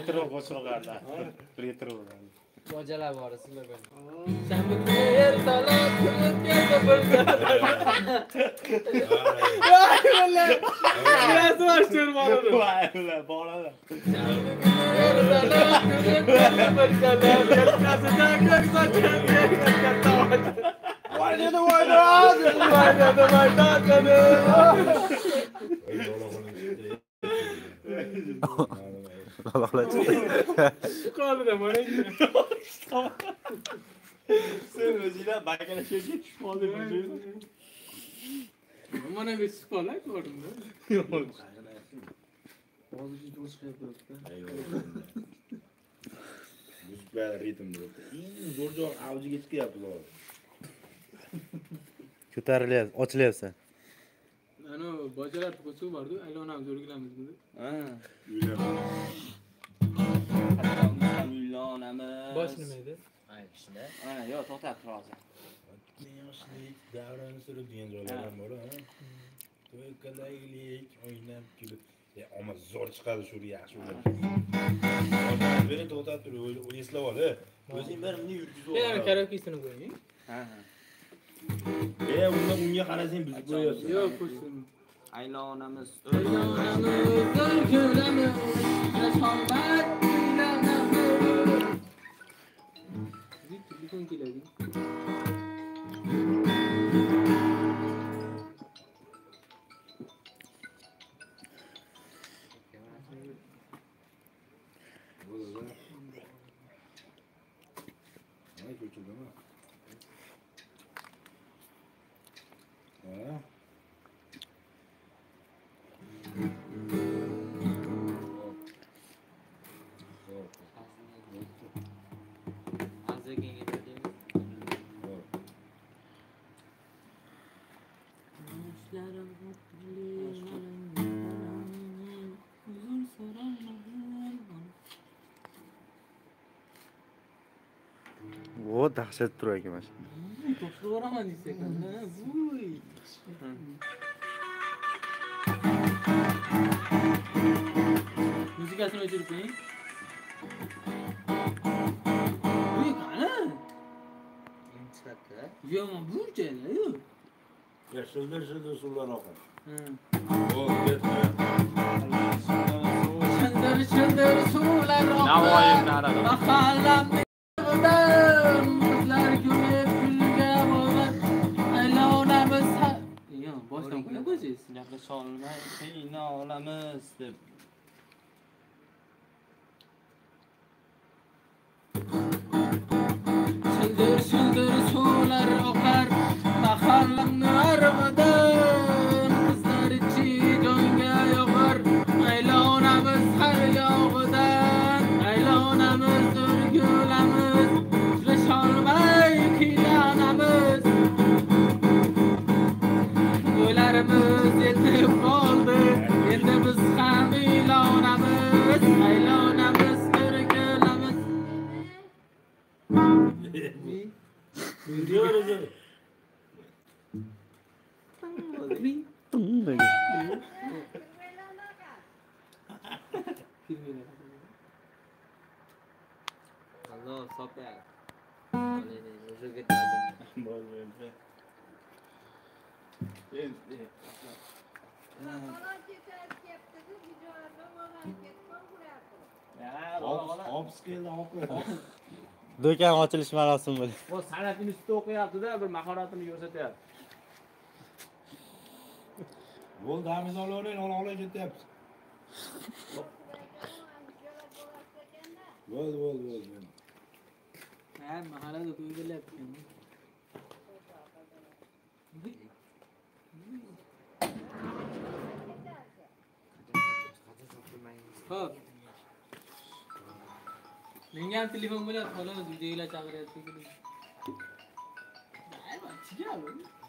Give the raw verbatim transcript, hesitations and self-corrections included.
retro qo'shiqlardan. Retro. Bojalar bor, sizlar bilan. Shanba kuni ertalab turib keldi bo'lsa. Voy vallahi. Biraz boshtir boradi. Voy vallahi boradi. Ertalab turib keldi bo'lsa, yelkasidan ko'ksak keldi. Voy dedi, voy dedi, voy dedi, voy dedi. Qoldi mana. Sen o'zingdan bakalashga tushib qolding. Mana bu spolak bo'ldimda. Yo'q. Hozir juda o'zgaribdi. Muzikal ritm bo'ldi. Eng zo'r joy avjiga chiqyapti bu. Ko'tarilyapti, ochilyapsan. Ana bojalar qo'shiq bor-ku, aylanamiz, o'rgilamiz dedi. Ha. Uylanamiz. Bosh nima edi? Ay, shunda. Ha, yo'q, to'xtab tur hozir. Yoshlik davrini surib degan joylar ham bor, ha. To'y qilaylik, o'ynab kulib. Ya, ama zo'r chiqadi shu yaxshi o'ylab. Beni to'xtab tur, eslab ol, ha. O'zing bir meni yurgizib ol. Yana karaoke'sini qo'ying. Ha, ha. E, unda unga qarasang buzib qo'yapsan. Yo'q, qo'ysin. Aylanamiz. Aylanamiz, o'rgilamiz, yasholmat uylanamiz. Bitti, bir kun keladi. Ay, ko'childimi? Ha? O dahshat turar ekan mana shu. To'xtab o'raman desa ekan-da. Vuy. Muzikasini o'chirib qo'ying. Vuy, qani? Chiqadi. Yo'q, buncha-da, yo'q. Ya, shildir shildir suvlar oqadi. Ha. O, ketdi. Shildir shildir suvlar oqar. Navoiy narada. Mahallamni qizlar kulib kulga bo'lar. Aylanamiz. Yo'q, boshdan qo'yib qo'ysiz. Gaplasholmay qiynalamiz deb. Shildir shildir suvlar oqar. Mahallamni arg'idan qizlar ichi jonga yoqar. Aylanamiz har yog'idan. Aylanamiz, o'rgilamiz. Yasholmay qiynalamiz. O'ylarimiz yetib qoldi. Endi biz ham aylanamiz. Aylanamiz, o'rgilamiz. Yürüyoruz. Allah sopa. Oley, o'sha ketadi. Bo'lmaydi. Endi. Hops keldi, hops. Do'kon ochilish marosimi bo'ldi. Bu san'atini ustida o'qiyapti-da, bir mahoratini ko'rsatyapti. Bo'ldi, amizonlarning ola-ola ketyapti. Bo'ldi, bo'ldi, bo'ldi. Ha, mahallada to'y bo'lyapti. Xo'p. Menga ham telefon bo'lyapti, xolos, videolar chaqiryapti. Ay, chiqadi.